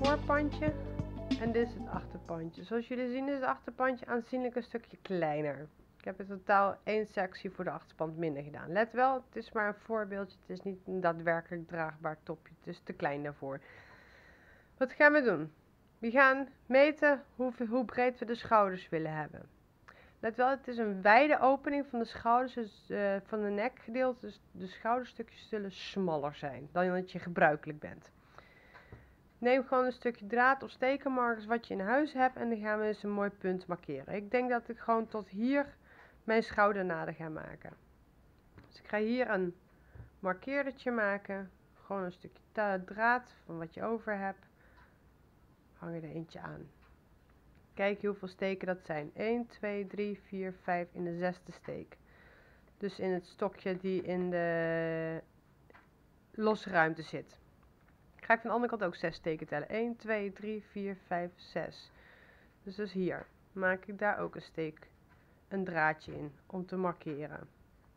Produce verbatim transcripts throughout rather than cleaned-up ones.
voorpandje en dit is het achterpandje. Zoals jullie zien is het achterpandje aanzienlijk een stukje kleiner. Ik heb in totaal één sectie voor de achterpand minder gedaan. Let wel, het is maar een voorbeeldje. Het is niet een daadwerkelijk draagbaar topje. Het is te klein daarvoor. Wat gaan we doen? We gaan meten hoe, hoe breed we de schouders willen hebben. Let wel, het is een wijde opening van de schouders, dus uh, van de nekgedeelte. Dus de schouderstukjes zullen smaller zijn dan dat je gebruikelijk bent. Neem gewoon een stukje draad of stekenmarkers wat je in huis hebt en dan gaan we eens een mooi punt markeren. Ik denk dat ik gewoon tot hier mijn schoudernaden ga maken. Dus ik ga hier een markeerdertje maken. Gewoon een stukje draad van wat je over hebt. Hang je er eentje aan. Kijk hoeveel steken dat zijn. een, twee, drie, vier, vijf in de zesde steek. Dus in het stokje die in de losse ruimte zit. Ga ik van de andere kant ook zes steken tellen. een, twee, drie, vier, vijf, zes. Dus dus hier maak ik daar ook een steek, een draadje in om te markeren.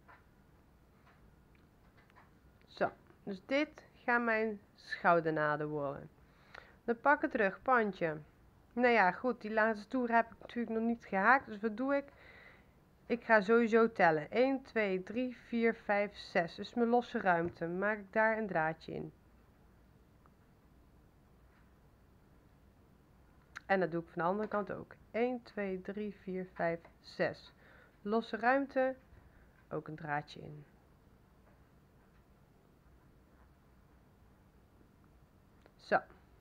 Zo, dus dit gaan mijn schoudernaden worden. Dan pak het rugpandje. Nou ja, goed, die laatste toer heb ik natuurlijk nog niet gehaakt. Dus wat doe ik? Ik ga sowieso tellen. een, twee, drie, vier, vijf, zes. Dus mijn losse ruimte. Maak ik daar een draadje in. En dat doe ik van de andere kant ook. een, twee, drie, vier, vijf, zes. Losse ruimte. Ook een draadje in. Zo.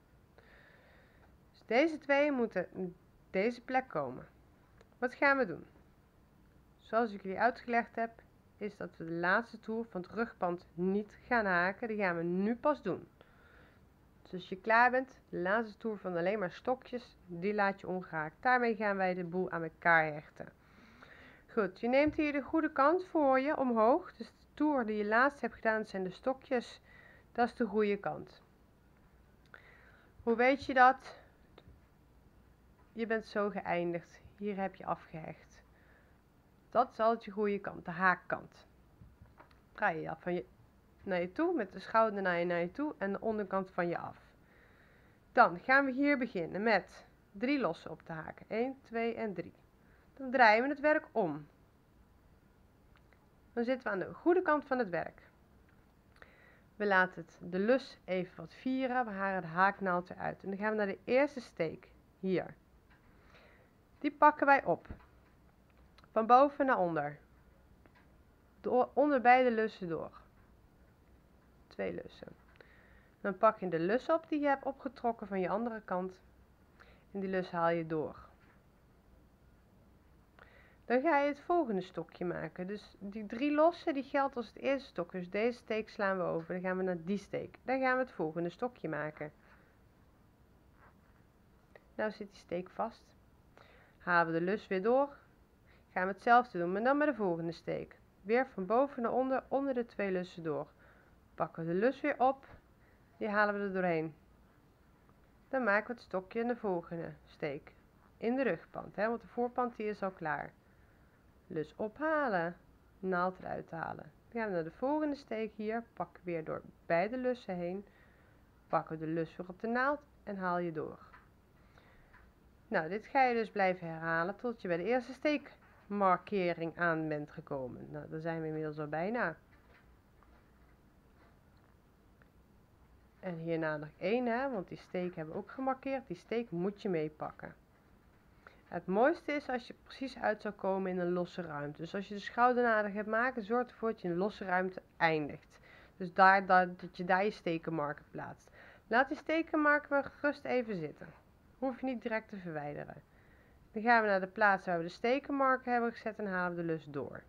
Dus deze twee moeten op deze plek komen. Wat gaan we doen? Zoals ik jullie uitgelegd heb, is dat we de laatste toer van het rugpand niet gaan haken. Die gaan we nu pas doen. Dus als je klaar bent, de laatste toer van alleen maar stokjes, die laat je ongehaakt. Daarmee gaan wij de boel aan elkaar hechten. Goed, je neemt hier de goede kant voor je omhoog. Dus de toer die je laatst hebt gedaan zijn de stokjes. Dat is de goede kant. Hoe weet je dat? Je bent zo geëindigd. Hier heb je afgehecht. Dat is altijd je goede kant, de haakkant. Draai je af van je naar je toe, met de schouder naar je, naar je toe en de onderkant van je af. Dan gaan we hier beginnen met drie lossen op te haken. een, twee en drie. Dan draaien we het werk om. Dan zitten we aan de goede kant van het werk. We laten het, de lus even wat vieren. We halen de haaknaald eruit. En dan gaan we naar de eerste steek. Hier. Die pakken wij op. Van boven naar onder. Door, onder beide lussen door. Twee lussen. Dan pak je de lus op die je hebt opgetrokken van je andere kant. En die lus haal je door. Dan ga je het volgende stokje maken. Dus die drie lossen die geldt als het eerste stok. Dus deze steek slaan we over. Dan gaan we naar die steek. Dan gaan we het volgende stokje maken. Nou zit die steek vast. Halen we de lus weer door. Gaan we hetzelfde doen, maar dan met de volgende steek. Weer van boven naar onder, onder de twee lussen door. Pakken we de lus weer op. Die halen we er doorheen. Dan maken we het stokje in de volgende steek. In de rugpand, hè, want de voorpand die is al klaar. Lus ophalen. Naald eruit halen. Dan gaan we naar de volgende steek hier. Pakken weer door beide lussen heen. Pakken we de lus weer op de naald en haal je door. Nou, dit ga je dus blijven herhalen tot je bij de eerste steekmarkering aan bent gekomen. Nou, daar zijn we inmiddels al bijna. En hierna nog één, hè, want die steek hebben we ook gemarkeerd. Die steek moet je meepakken. Het mooiste is als je precies uit zou komen in een losse ruimte. Dus als je de schoudernaden gaat maken, zorg ervoor dat je in een losse ruimte eindigt. Dus daar, daar, dat je daar je stekenmarker plaatst. Laat die stekenmarker gerust even zitten. Hoef je niet direct te verwijderen. Dan gaan we naar de plaats waar we de stekenmarker hebben gezet en halen we de lus door.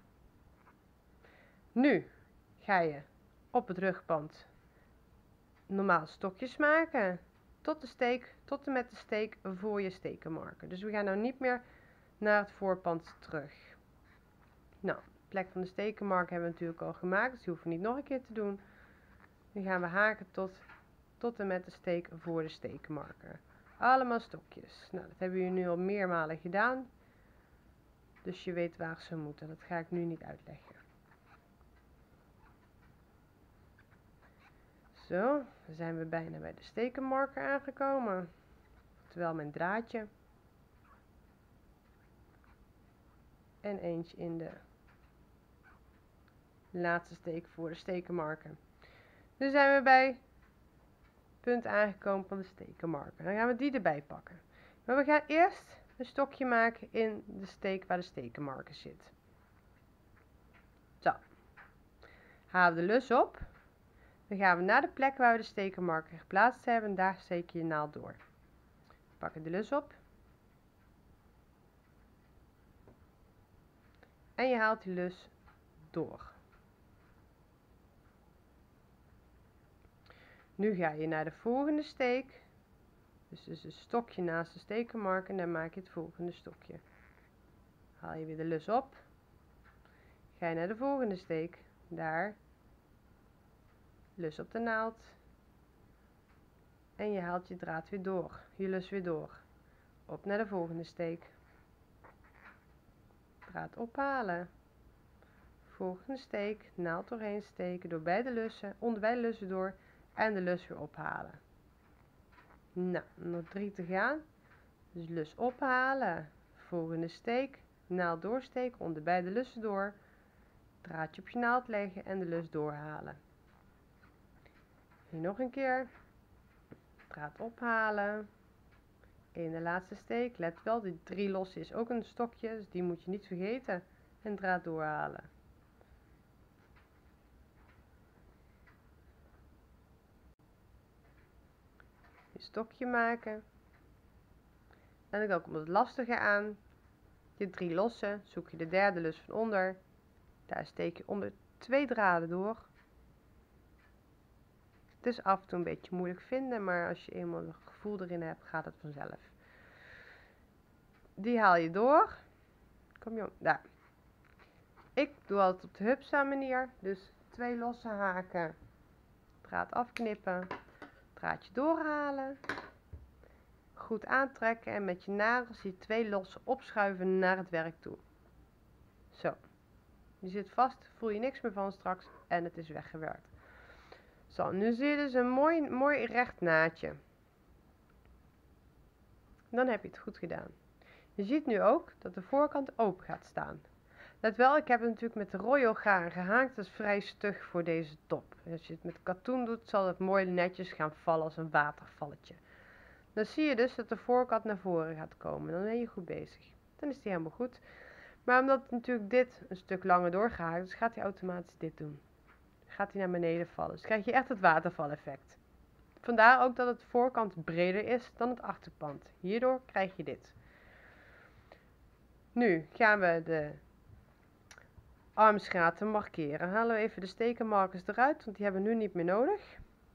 Nu ga je op het rugpand normaal stokjes maken. Tot de steek, tot en met de steek voor je stekenmarker. Dus we gaan nou niet meer naar het voorpand terug. Nou, de plek van de stekenmarker hebben we natuurlijk al gemaakt. Dus die hoeven we niet nog een keer te doen. Nu gaan we haken tot, tot en met de steek voor de stekenmarker. Allemaal stokjes. Nou, dat hebben jullie nu al meermalen gedaan. Dus je weet waar ze moeten. Dat ga ik nu niet uitleggen. Zo, dan zijn we bijna bij de stekenmarker aangekomen. Terwijl mijn draadje. En eentje in de laatste steek voor de stekenmarker. Nu zijn we bij het punt aangekomen van de stekenmarker. Dan gaan we die erbij pakken. Maar we gaan eerst een stokje maken in de steek waar de stekenmarker zit. Zo. Halen we de lus op. Dan gaan we naar de plek waar we de stekenmarker geplaatst hebben. En daar steek je je naald door. Pak je de lus op. En je haalt die lus door. Nu ga je naar de volgende steek. Dus, dus een stokje naast de stekenmarker en dan maak je het volgende stokje. Haal je weer de lus op. Ga je naar de volgende steek. Daar. Lus op de naald. En je haalt je draad weer door. Je lus weer door. Op naar de volgende steek. Draad ophalen. Volgende steek. Naald doorheen steken. Door beide lussen. Onder beide lussen door. En de lus weer ophalen. Nou, nog drie te gaan. Dus lus ophalen. Volgende steek. Naald doorsteken. Onder beide lussen door. Draadje op je naald leggen. En de lus doorhalen. Hier nog een keer. Draad ophalen. In de laatste steek. Let wel, die drie losse is ook een stokje. Dus die moet je niet vergeten. En draad doorhalen. Je stokje maken. En dan komt het lastige aan. Je drie losse. Zoek je de derde lus van onder. Daar steek je onder twee draden door. Het is af en toe een beetje moeilijk vinden, maar als je eenmaal een gevoel erin hebt, gaat het vanzelf. Die haal je door. Kom jong, daar. Ik doe altijd op de hupsa manier. Dus twee losse haken. Draad afknippen. Draadje doorhalen. Goed aantrekken en met je nagels die twee losse opschuiven naar het werk toe. Zo. Die zit vast, voel je niks meer van straks en het is weggewerkt. Zo, nu zie je dus een mooi, mooi recht naadje. Dan heb je het goed gedaan. Je ziet nu ook dat de voorkant open gaat staan. Let wel, ik heb het natuurlijk met de royal garen gehaakt. Dat is vrij stug voor deze top. Als je het met katoen doet, zal het mooi netjes gaan vallen als een watervalletje. Dan zie je dus dat de voorkant naar voren gaat komen. Dan ben je goed bezig. Dan is die helemaal goed. Maar omdat natuurlijk dit een stuk langer doorgehaakt is, gaat hij automatisch dit doen. Gaat hij naar beneden vallen. Dus krijg je echt het watervaleffect. Vandaar ook dat het voorkant breder is dan het achterpand. Hierdoor krijg je dit. Nu gaan we de armsgaten markeren. Halen we even de stekenmarkers eruit, want die hebben we nu niet meer nodig.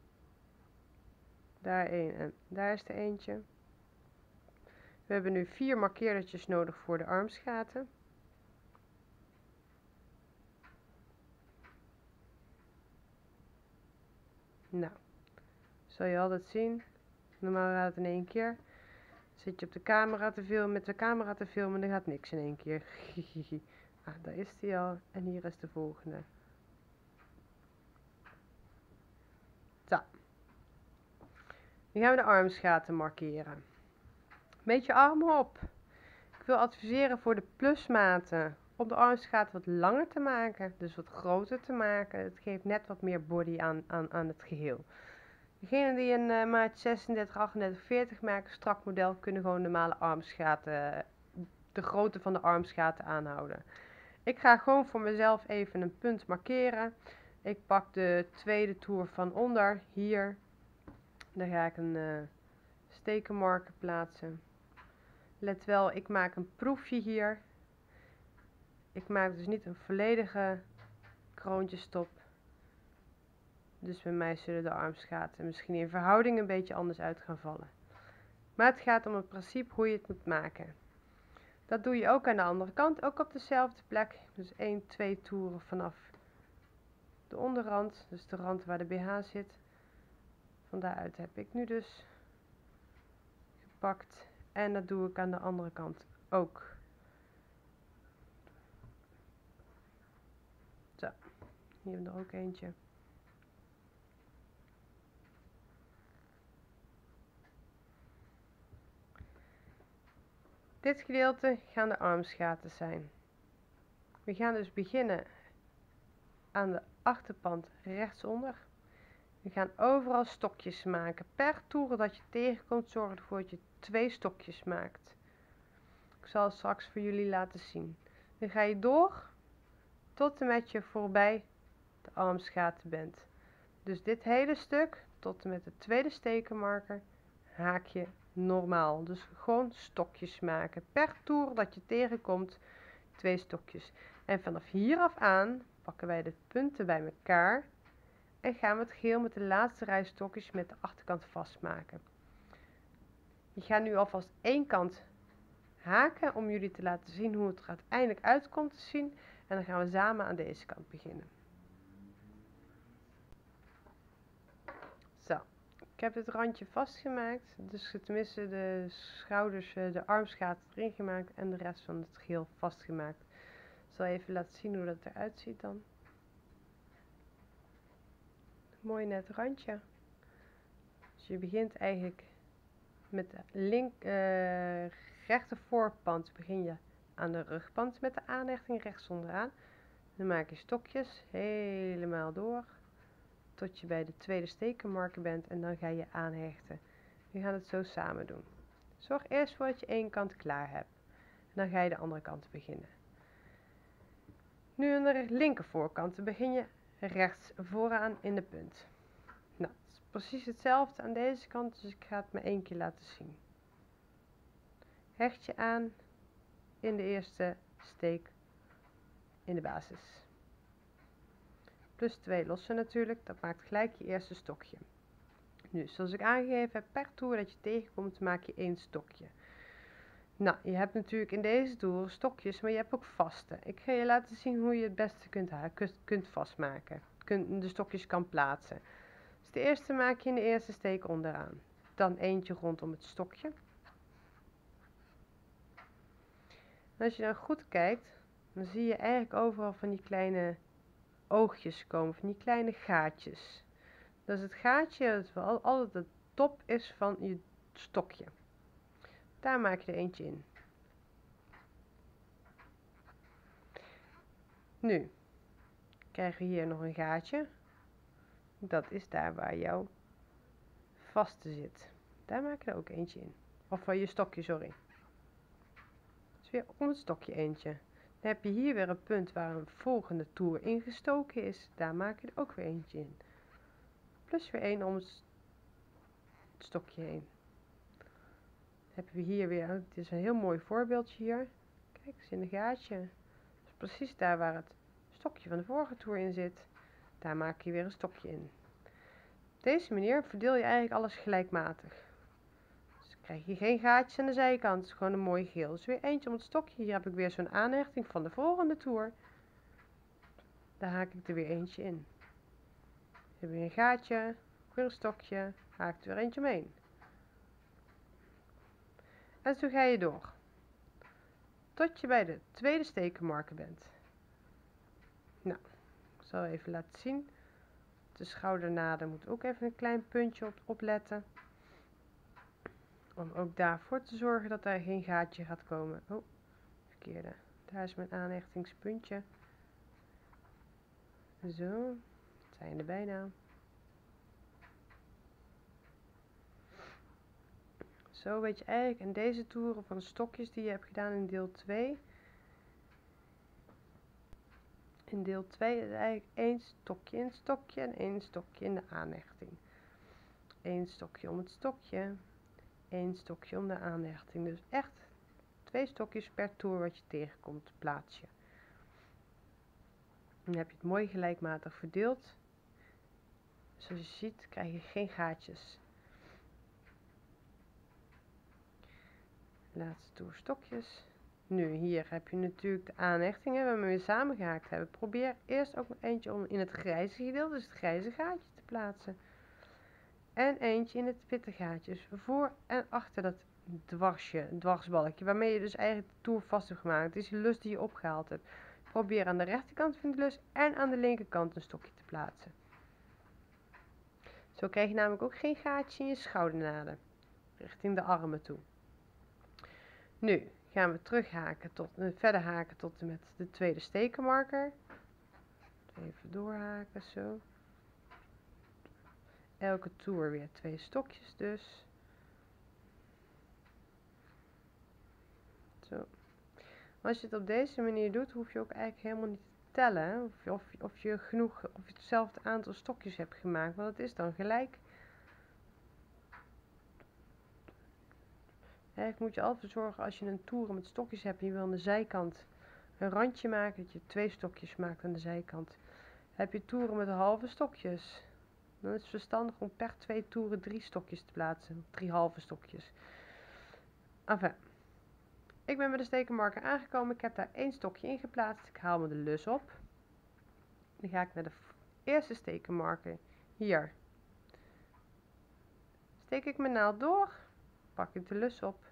Daar een en daar is er eentje. We hebben nu vier markeerdertjes nodig voor de armsgaten. Nou, zal je altijd zien. Normaal gaat het in één keer. Zit je op de camera te filmen, met de camera te filmen, dan gaat niks in één keer. Ah, daar is die al. En hier is de volgende. Zo. Nu gaan we de armsgaten markeren. Meet je armen op. Ik wil adviseren voor de plusmaten om de armsgaten wat langer te maken. Dus wat groter te maken. Het geeft net wat meer body aan, aan, aan het geheel. Degenen die een uh, maat zesendertig, achtendertig, veertig maken, strak model, kunnen gewoon normale armsgaten, de grootte van de armsgaten aanhouden. Ik ga gewoon voor mezelf even een punt markeren. Ik pak de tweede toer van onder, hier. Daar ga ik een uh, stekenmarker plaatsen. Let wel, ik maak een proefje hier. Ik maak dus niet een volledige kroontjestop. Dus bij mij zullen de armsgaten misschien in verhouding een beetje anders uit gaan vallen. Maar het gaat om het principe hoe je het moet maken. Dat doe je ook aan de andere kant, ook op dezelfde plek. Dus één, twee toeren vanaf de onderrand, dus de rand waar de B H zit. Van daaruit heb ik nu dus gepakt. En dat doe ik aan de andere kant ook. Zo, hier hebben we er ook eentje. Dit gedeelte gaan de armsgaten zijn. We gaan dus beginnen aan de achterpand rechtsonder. We gaan overal stokjes maken. Per toer dat je tegenkomt, zorg ervoor dat je twee stokjes maakt. Ik zal het straks voor jullie laten zien. Dan ga je door tot en met je voorbij de armsgaten bent. Dus dit hele stuk tot en met de tweede stekenmarker haak je normaal. Dus gewoon stokjes maken. Per toer dat je tegenkomt, twee stokjes. En vanaf hier af aan pakken wij de punten bij elkaar en gaan we het geheel met de laatste rij stokjes met de achterkant vastmaken. Je gaat nu alvast één kant haken om jullie te laten zien hoe het er uiteindelijk uitkomt te zien. En dan gaan we samen aan deze kant beginnen. Zo, ik heb het randje vastgemaakt. Dus tenminste de schouders, de armsgaten erin gemaakt en de rest van het geheel vastgemaakt. Ik zal even laten zien hoe dat eruit ziet dan. Mooi net randje. Dus je begint eigenlijk met de link, uh, rechter voorpand begin je aan de rugpand met de aanhechting rechts onderaan. Dan maak je stokjes helemaal door tot je bij de tweede stekenmarker bent en dan ga je aanhechten. We gaan het zo samen doen. Zorg eerst voor dat je één kant klaar hebt. En dan ga je de andere kant beginnen. Nu aan de linker voorkant begin je rechts vooraan in de punt. Nou, het is precies hetzelfde aan deze kant, dus ik ga het maar één keer laten zien. Hecht je aan in de eerste steek in de basis. Plus twee lossen natuurlijk, dat maakt gelijk je eerste stokje. Nu, zoals ik aangegeven heb, per toer dat je tegenkomt, maak je één stokje. Nou, je hebt natuurlijk in deze toer stokjes, maar je hebt ook vaste. Ik ga je laten zien hoe je het beste kunt, kunt, kunt vastmaken. Kunt, de stokjes kan plaatsen. Dus de eerste maak je in de eerste steek onderaan. Dan eentje rondom het stokje. En als je dan goed kijkt, dan zie je eigenlijk overal van die kleine oogjes komen, van die kleine gaatjes. Dat is het gaatje dat wel altijd de top is van je stokje. Daar maak je er eentje in. Nu krijgen we hier nog een gaatje. Dat is daar waar jouw vaste zit. Daar maak je er ook eentje in. Of van je stokje, sorry. Dus weer om het stokje eentje. Dan heb je hier weer een punt waar een volgende toer ingestoken is. Daar maak je er ook weer eentje in. Plus weer één om het stokje heen. Dan hebben we hier weer, het is een heel mooi voorbeeldje hier. Kijk eens in een gaatje. Dus precies daar waar het stokje van de vorige toer in zit. Daar maak je weer een stokje in. Op deze manier verdeel je eigenlijk alles gelijkmatig. Dus dan krijg je geen gaatjes aan de zijkant. Het is gewoon een mooi geel. Dus weer eentje om het stokje. Hier heb ik weer zo'n aanhechting van de volgende toer. Daar haak ik er weer eentje in. Dan heb je een gaatje, weer een stokje, haak er weer eentje omheen. En zo ga je door. Tot je bij de tweede stekenmarker bent. Nou, ik zal even laten zien. De schoudernaden moet ook even een klein puntje op opletten. Om ook daarvoor te zorgen dat er geen gaatje gaat komen. Oh, verkeerde. Daar is mijn aanhechtingspuntje. Zo, het zijn er bijna. Zo weet je eigenlijk in deze toeren van de stokjes die je hebt gedaan in deel twee. In deel twee is eigenlijk één stokje in het stokje en één stokje in de aanhechting. Eén stokje om het stokje, één stokje om de aanhechting. Dus echt twee stokjes per toer wat je tegenkomt plaats je. Dan heb je het mooi gelijkmatig verdeeld. Zoals je ziet krijg je geen gaatjes. Laatste toer stokjes. Nu hier heb je natuurlijk de aanhechtingen waarmee we samengehaakt hebben. Probeer eerst ook nog eentje om in het grijze gedeelte, dus het grijze gaatje te plaatsen. En eentje in het witte gaatje, dus voor en achter dat dwarsje, dwarsbalkje, waarmee je dus eigenlijk de toer vast hebt gemaakt. Het is de lus die je opgehaald hebt. Probeer aan de rechterkant van de lus en aan de linkerkant een stokje te plaatsen. Zo krijg je namelijk ook geen gaatje in je schoudernaden, richting de armen toe. Nu gaan we terughaken tot, uh, verder haken tot en met de tweede stekenmarker. Even doorhaken, zo. Elke toer weer twee stokjes dus. Zo. Als je het op deze manier doet, hoef je ook eigenlijk helemaal niet te tellen. Of je, of, of je genoeg, of je hetzelfde aantal stokjes hebt gemaakt. Want het is dan gelijk. Eigenlijk moet je altijd zorgen als je een toer met stokjes hebt en je wil aan de zijkant een randje maken, dat je twee stokjes maakt aan de zijkant. Heb je toeren met halve stokjes, dan is het verstandig om per twee toeren drie stokjes te plaatsen. Drie halve stokjes. Enfin, ik ben met de stekenmarker aangekomen. Ik heb daar één stokje in geplaatst. Ik haal me de lus op. Dan ga ik naar de eerste stekenmarker. Hier. Steek ik mijn naald door. Pak ik de lus op.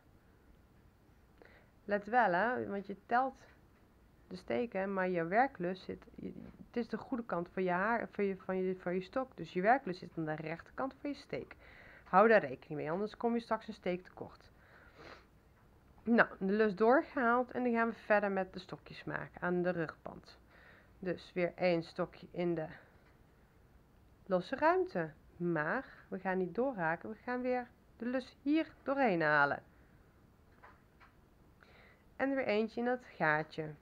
Let wel, hè, want je telt de steken, maar je werklus zit, het is de goede kant van je haar, van je, van je, van je stok. Dus je werklus zit aan de rechterkant van je steek. Hou daar rekening mee, anders kom je straks een steek tekort. Nou, de lus doorgehaald en dan gaan we verder met de stokjes maken aan de rugband. Dus weer één stokje in de losse ruimte. Maar we gaan niet doorhaken, we gaan weer de lus hier doorheen halen. En weer eentje in dat gaatje.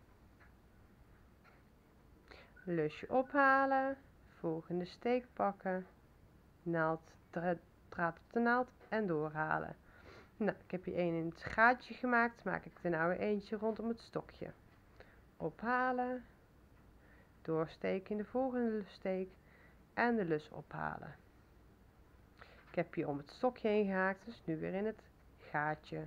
Lusje ophalen, volgende steek pakken, naald, draad op de naald en doorhalen. Nou, ik heb hier één in het gaatje gemaakt, maak ik er nou weer eentje rondom het stokje. Ophalen, doorsteken in de volgende steek en de lus ophalen. Ik heb hier om het stokje heen gehaakt, dus nu weer in het gaatje.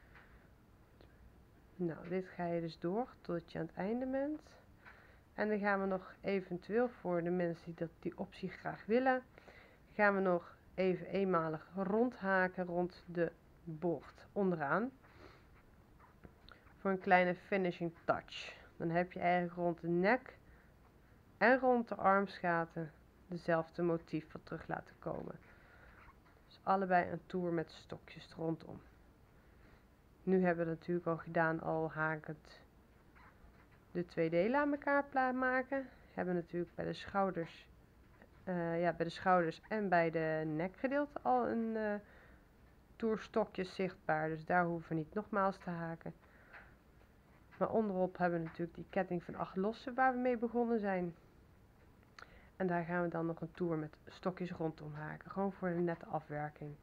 Nou, dit ga je dus door totdat je aan het einde bent. En dan gaan we nog eventueel voor de mensen die dat, die optie graag willen, gaan we nog even eenmalig rondhaken rond de boord onderaan. Voor een kleine finishing touch. Dan heb je eigenlijk rond de nek en rond de armsgaten dezelfde motief wat terug laten komen. Dus allebei een toer met stokjes rondom. Nu hebben we het natuurlijk al gedaan, al hakend de twee delen aan elkaar maken. We hebben natuurlijk bij de schouders, uh, ja, bij de schouders en bij de nekgedeelte al een uh, toer stokjes zichtbaar. Dus daar hoeven we niet nogmaals te haken. Maar onderop hebben we natuurlijk die ketting van acht lossen waar we mee begonnen zijn. En daar gaan we dan nog een toer met stokjes rondom haken. Gewoon voor een nette afwerking.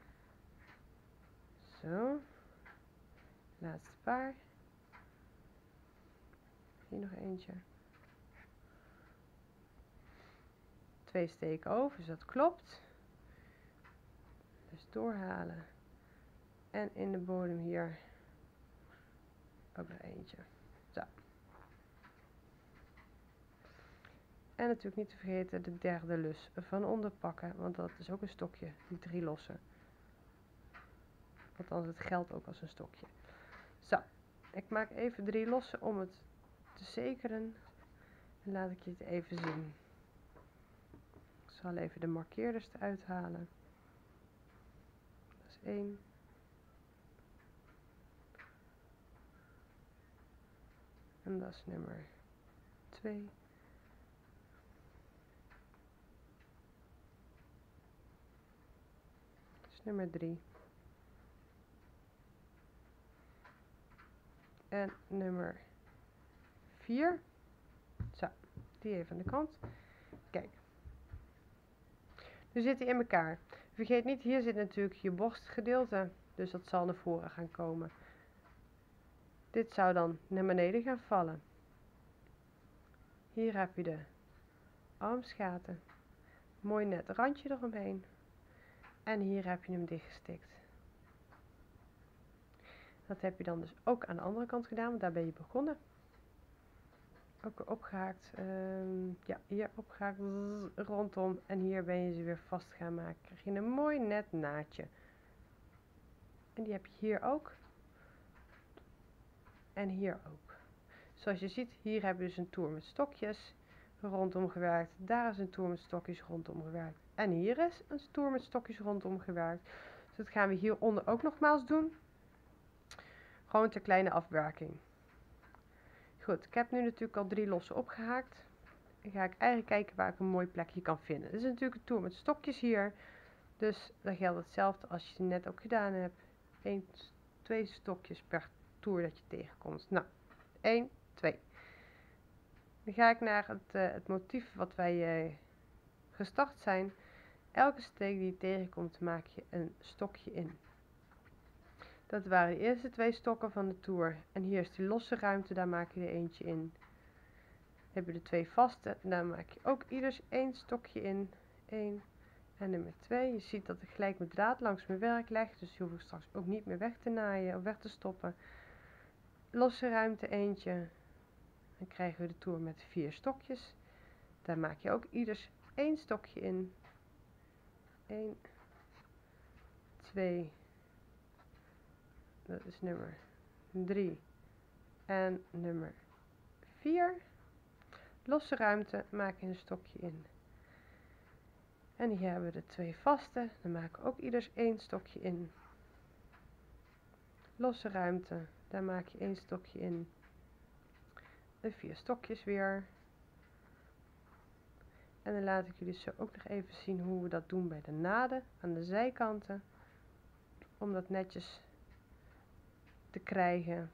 Zo. Laatste paar. Hier nog eentje. Twee steken over, dus dat klopt. Dus doorhalen. En in de bodem hier ook nog eentje. Zo. En natuurlijk niet te vergeten de derde lus van onder pakken, want dat is ook een stokje, die drie lossen. Althans, het geldt ook als een stokje. Zo, ik maak even drie lossen om het te zekeren. En laat ik je het even zien. Ik zal even de markeerders eruit halen. Dat is één. En dat is nummer twee. Dat is nummer drie. En nummer vier. Zo, die even aan de kant. Kijk. Nu zit die in elkaar. Vergeet niet, hier zit natuurlijk je borstgedeelte. Dus dat zal naar voren gaan komen. Dit zou dan naar beneden gaan vallen. Hier heb je de armsgaten. Mooi net randje eromheen. En hier heb je hem dichtgestikt. Dat heb je dan dus ook aan de andere kant gedaan, want daar ben je begonnen. Ook weer opgehaakt. Uh, ja, hier opgehaakt rondom. En hier ben je ze weer vast gaan maken. Krijg je een mooi net naadje. En die heb je hier ook. En hier ook. Zoals je ziet, hier hebben we dus een toer met stokjes rondom gewerkt. Daar is een toer met stokjes rondom gewerkt. En hier is een toer met stokjes rondom gewerkt. Dus dat gaan we hieronder ook nogmaals doen. Gewoon ter kleine afwerking. Goed, ik heb nu natuurlijk al drie lossen opgehaakt. Dan ga ik eigenlijk kijken waar ik een mooi plekje kan vinden. Dit is natuurlijk een toer met stokjes hier. Dus dan geldt hetzelfde als je het net ook gedaan hebt. één, twee stokjes per toer dat je tegenkomt. Nou, één, twee. Dan ga ik naar het, uh, het motief wat wij uh, gestart zijn. Elke steek die je tegenkomt maak je een stokje in. Dat waren de eerste twee stokken van de toer. En hier is die losse ruimte, daar maak je er eentje in. Dan heb je de twee vaste, daar maak je ook ieders één stokje in. één en nummer twee. Je ziet dat ik gelijk mijn draad langs mijn werk leg, dus die hoef ik straks ook niet meer weg te naaien of weg te stoppen. Losse ruimte eentje. Dan krijgen we de toer met vier stokjes. Daar maak je ook ieders één stokje in. één, twee, dat is nummer drie en nummer vier. Losse ruimte maak je een stokje in. En hier hebben we de twee vaste, dan maken we ook ieders één stokje in. Losse ruimte, daar maak je één stokje in. De vier stokjes weer. En dan laat ik jullie zo ook nog even zien hoe we dat doen bij de naden aan de zijkanten. Om dat netjes te krijgen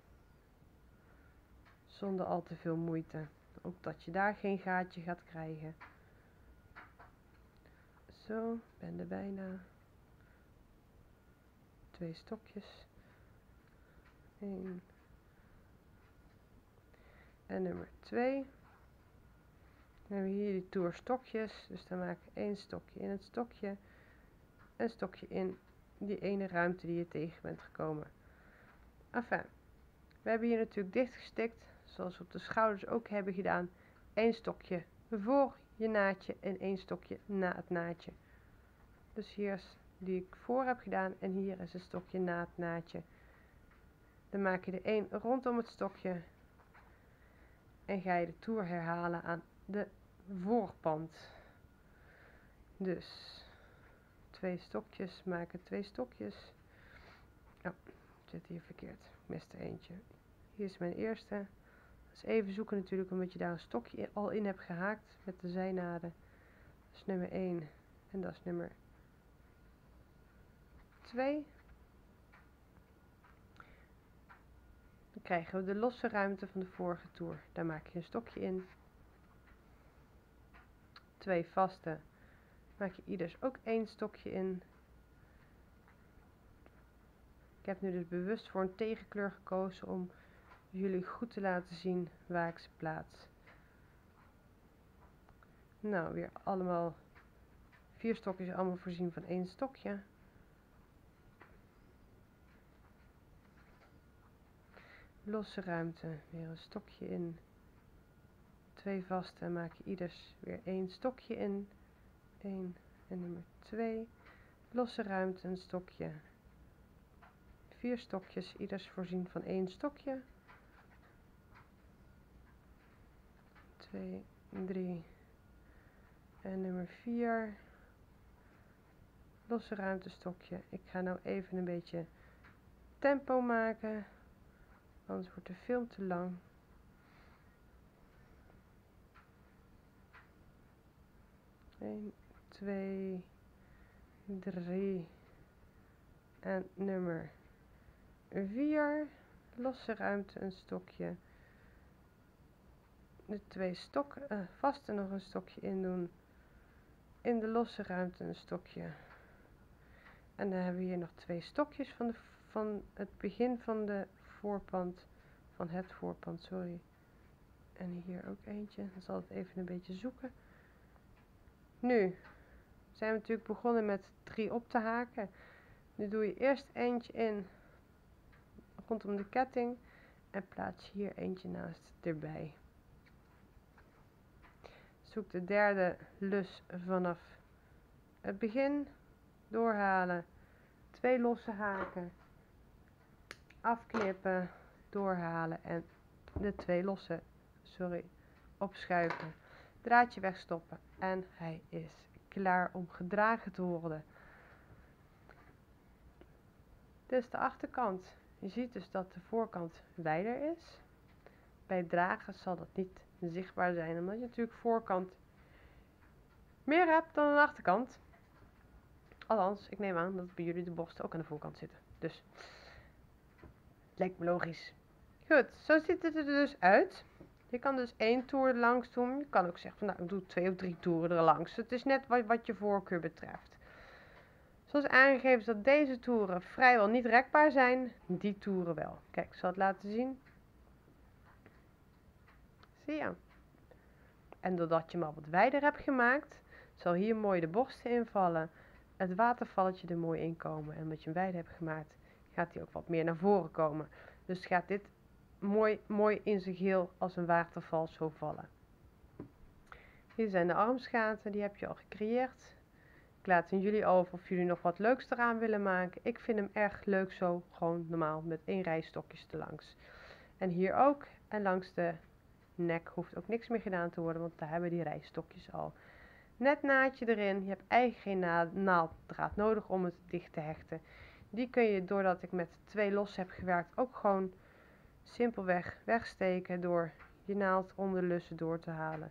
zonder al te veel moeite. Ook dat je daar geen gaatje gaat krijgen. Zo, ben er bijna. Twee stokjes. één. En nummer twee. Dan hebben we hier die toer stokjes. Dus dan maak je één stokje in het stokje. Een stokje in die ene ruimte die je tegen bent gekomen. Enfin, we hebben hier natuurlijk dichtgestikt. Zoals we op de schouders ook hebben gedaan. Eén stokje voor je naadje en één stokje na het naadje. Dus hier is die ik voor heb gedaan en hier is een stokje na het naadje. Dan maak je er één rondom het stokje en ga je de toer herhalen aan de voorpand. Dus twee stokjes maken twee stokjes. Oh, het zit hier verkeerd. Ik miste eentje. Hier is mijn eerste. Dus even zoeken natuurlijk omdat je daar een stokje al in hebt gehaakt met de zijnaden. Dat is nummer één en dat is nummer twee. Dan krijgen we de losse ruimte van de vorige toer. Daar maak je een stokje in. Twee vaste. Maak je ieders ook één stokje in. Ik heb nu dus bewust voor een tegenkleur gekozen om jullie goed te laten zien waar ik ze plaats. Nou, weer allemaal vier stokjes, allemaal voorzien van één stokje. Losse ruimte, weer een stokje in. Twee vaste, maak je ieders weer één stokje in. één en nummer twee. Losse ruimte, een stokje. Vier stokjes, ieders voorzien van één stokje. twee, drie en nummer vier. Losse ruimte stokje. Ik ga nou even een beetje tempo maken, anders wordt de film te lang. één, twee, drie en nummer vier. Losse ruimte een stokje. De twee stokken uh, vaste nog een stokje in doen. In de losse ruimte een stokje. En dan hebben we hier nog twee stokjes van, de, van het begin van de voorpand. Van het voorpand, sorry. En hier ook eentje. Dan zal het even een beetje zoeken. Nu zijn we natuurlijk begonnen met drie op te haken. Nu doe je eerst eentje in rondom de ketting. En plaats je hier eentje naast erbij. Zoek de derde lus vanaf het begin. Doorhalen. Twee losse haken. Afknippen. Doorhalen. En de twee losse, sorry, opschuiven. Draadje wegstoppen. En hij is klaar om gedragen te worden. Dit is de achterkant. Je ziet dus dat de voorkant wijder is. Bij het dragen zal dat niet zichtbaar zijn, omdat je natuurlijk voorkant meer hebt dan de achterkant. Althans, ik neem aan dat bij jullie de borsten ook aan de voorkant zitten. Dus, lijkt me logisch. Goed, zo ziet het er dus uit. Je kan dus één toer er langs doen. Je kan ook zeggen van nou, ik doe twee of drie toeren er langs. Het is net wat, wat je voorkeur betreft. Zoals aangegeven is dat deze toeren vrijwel niet rekbaar zijn. Die toeren wel. Kijk, ik zal het laten zien. Zie je? En doordat je hem al wat wijder hebt gemaakt, zal hier mooi de borsten invallen. Het watervalletje er mooi in komen. En omdat je hem wijder hebt gemaakt, gaat hij ook wat meer naar voren komen. Dus gaat dit mooi, mooi in zijn geheel als een waterval zo vallen. Hier zijn de armsgaten, die heb je al gecreëerd. Ik laat aan jullie over of jullie nog wat leuks eraan willen maken. Ik vind hem erg leuk zo, gewoon normaal met één rij stokjes erlangs. En hier ook. En langs de nek hoeft ook niks meer gedaan te worden, want daar hebben die rijstokjes al. Net naadje erin. Je hebt eigenlijk geen na naalddraad nodig om het dicht te hechten. Die kun je, doordat ik met twee los heb gewerkt, ook gewoon simpelweg wegsteken door je naald onder de lussen door te halen.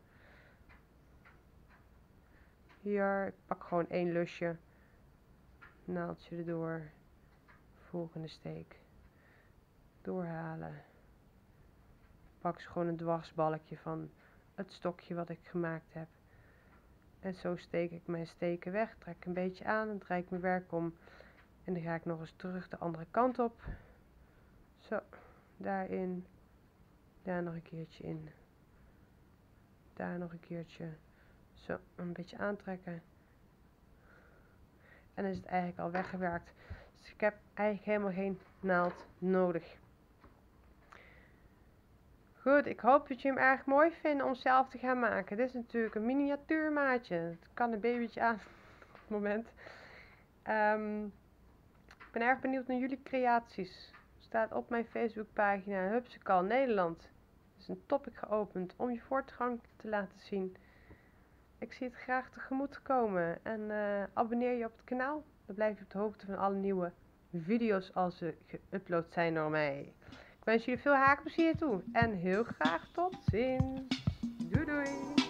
Hier, ik pak gewoon één lusje, naaldje erdoor, volgende steek, doorhalen. Pak ze gewoon een dwarsbalkje van het stokje wat ik gemaakt heb. En zo steek ik mijn steken weg, trek een beetje aan en draai ik mijn werk om. En dan ga ik nog eens terug de andere kant op. Zo, daarin, daar nog een keertje in. Daar nog een keertje. Zo, een beetje aantrekken. En dan is het eigenlijk al weggewerkt. Dus ik heb eigenlijk helemaal geen naald nodig. Goed, ik hoop dat je hem erg mooi vindt om zelf te gaan maken. Dit is natuurlijk een miniatuurmaatje. Het kan een babytje aan op het moment. Um, ik ben erg benieuwd naar jullie creaties. Er staat op mijn Facebookpagina Hupsakal Nederland. Het is een topic geopend om je voortgang te laten zien. Ik zie het graag tegemoet komen. En uh, abonneer je op het kanaal. Dan blijf je op de hoogte van alle nieuwe video's als ze geüpload zijn door mij. Ik wens jullie veel haakplezier toe. En heel graag tot ziens. Doei doei.